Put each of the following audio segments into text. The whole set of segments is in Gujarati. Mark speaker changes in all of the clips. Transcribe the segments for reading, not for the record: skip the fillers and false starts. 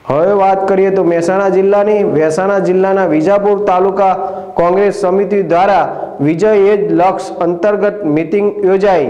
Speaker 1: હવે વાત કરીએ તો મહેસાણા જિલ્લાની વિજાપુર તાલુકા કોંગ્રેસ સમિતિ દ્વારા વિજય એજ લક્ષ અંતર્ગત મીટિંગ યોજાઈ।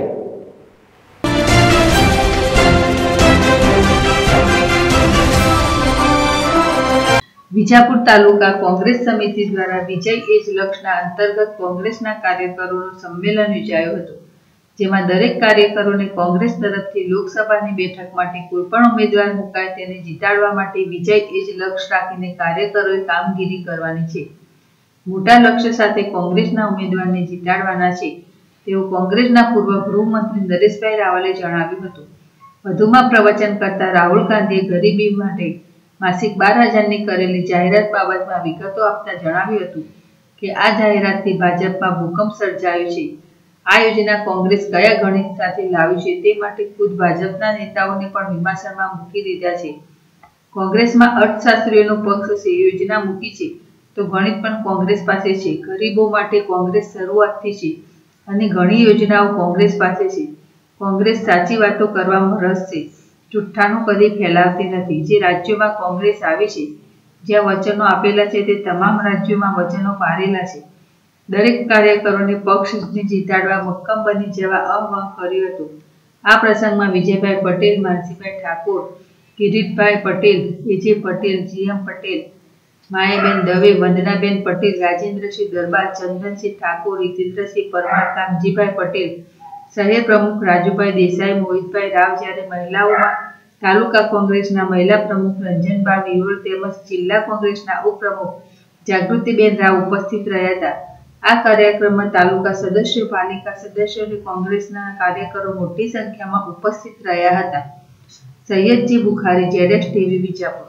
Speaker 2: વિજાપુર તાલુકા કોંગ્રેસ સમિતિ દ્વારા વિજય એજ લક્ષના અંતર્ગત કોંગ્રેસના કાર્યકરોનું સંમેલન યોજાયું હતું, જેમાં દરેક કાર્યકરોને કોંગ્રેસ તરફથી લોકસભાની બેઠક માટે કોઈપણ ઉમેદવાર મુકાય તેને જીતાડવા માટે વિજય એજ લક્ષ રાખીને કાર્યકરોએ કામગીરી કરવાની છે। મોટા લક્ષ્ય સાથે કોંગ્રેસના ઉમેદવારને જીતાડવાના છે તેવું કોંગ્રેસના પૂર્વ ગૃહમંત્રી નરેશભાઈ રાવલે જણાવ્યું હતું। વધુમાં પ્રવચન કરતા રાહુલ ગાંધીએ ગરીબી માટે માસિક 12,000ની કરેલી જાહેરાત બાબતમાં વિગતો આપતા જણાવ્યું હતું કે આ જાહેરાતથી ભાજપમાં ભૂકંપ સર્જાયો છે। આ યોજના કોંગ્રેસ કયા ગણિત સાથે લાવી છે તે માટે ખુદ ભાજપના નેતાઓને પણ વિમર્શનમાં મૂકી દીધા છે। કોંગ્રેસમાં અર્થશાસ્ત્રીઓનો પક્ષ છે, યોજના મૂકી છે તો ગણિત પણ કોંગ્રેસ પાસે છે। ગરીબો માટે કોંગ્રેસ શરૂઆતથી છે અને ઘણી યોજનાઓ કોંગ્રેસ પાસે છે। કોંગ્રેસ સાચી વાતો કરવામાં રસ છે, જુઠ્ઠાનું કદી ફેલાવતી નથી। જે રાજ્યોમાં કોંગ્રેસ આવી છે, જ્યાં વચનો આપેલા છે તે તમામ રાજ્યોમાં વચનો પાળેલા છે। દરેક કાર્યકરોને પક્ષને જીતાડવા મક્કમ બની જવા આહ્વાન કર્યું હતું। આ પ્રસંગમાં વિજયભાઈ પટેલ, માનસીભાઈ ઠાકોર, કિરીટભાઈ પટેલ, એજે પટેલ, જીએમ પટેલ, માયાબેન દવે, વંદનાબેન પટેલ, રાજેન્દ્રસિંહ દરબાર, ચંદનસિંહ ઠાકોર, હિતેન્દ્રસિંહ પરમાર, કાનજીભાઈ પટેલ, શહેર પ્રમુખ રાજુભાઈ દેસાઈ, મોહિતભાઈ રાવ, જ્યારે મહિલાઓમાં તાલુકા કોંગ્રેસના મહિલા પ્રમુખ રંજનબા વિરોલ તેમજ જિલ્લા કોંગ્રેસના ઉપપ્રમુખ જાગૃતિબેન રાવ ઉપસ્થિત રહ્યા હતા। આ કાર્યક્રમમાં તાલુકા સદસ્યો, પાલિકા સદસ્યો અને કોંગ્રેસના કાર્યકરો મોટી સંખ્યામાં ઉપસ્થિત રહ્યા હતા। સૈયદજી બુખારી, જેડેશ ટીવી, વિજાપુર।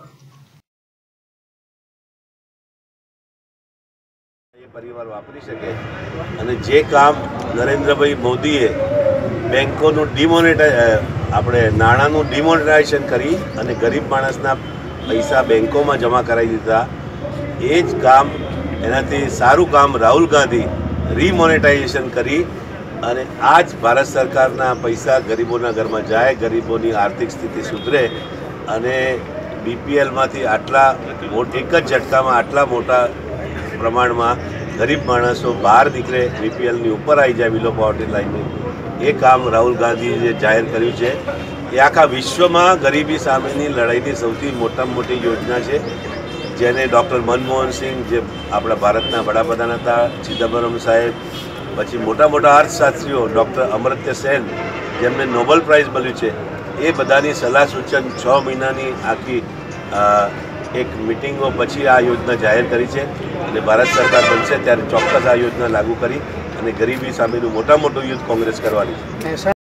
Speaker 3: પરિવાર વાપરી શકે અને જે કામ નરેન્દ્રભાઈ મોદીએ બેંકોનું નાણાંનું ડિમોનેટાઇઝેશન કરી અને ગરીબ માણસના પૈસા બેંકોમાં જમા કરાવી દીધા, એ જ કામ એનાથી સારું કામ રાહુલ ગાંધી રીમોનેટાઇઝેશન કરી અને આ જ ભારત સરકારના પૈસા ગરીબોના ઘરમાં જાય, ગરીબોની આર્થિક સ્થિતિ સુધરે અને બીપીએલમાંથી એક જ ઝટકામાં આટલા મોટા પ્રમાણમાં ગરીબ માણસો બહાર નીકળે, બીપીએલની ઉપર આવી જાય, બિલો પોવર્ટી લાઇનની, એ કામ રાહુલ ગાંધીએ જે જાહેર કર્યું છે એ આખા વિશ્વમાં ગરીબી સામેની લડાઈની સૌથી મોટામાં મોટી યોજના છે, જેને ડૉક્ટર મનમોહન સિંહ, જે આપણા ભારતના વડાપ્રધાન હતા, ચિદમ્બરમ સાહેબ, પછી મોટા મોટા અર્થશાસ્ત્રીઓ ડૉક્ટર અમર્ત્ય સેન, જેમને નોબેલ પ્રાઇઝ મળ્યું છે, એ બધાની સલાહ સૂચન 6 મહિનાની આખી એક મિટિંગો પછી આ યોજના જાહેર કરી છે અને ભારત સરકાર બનશે ત્યારે ચોક્કસ આ યોજના લાગુ કરી અને ગરીબી સામેનું મોટા મોટું યુદ્ધ કોંગ્રેસ કરવાની છે।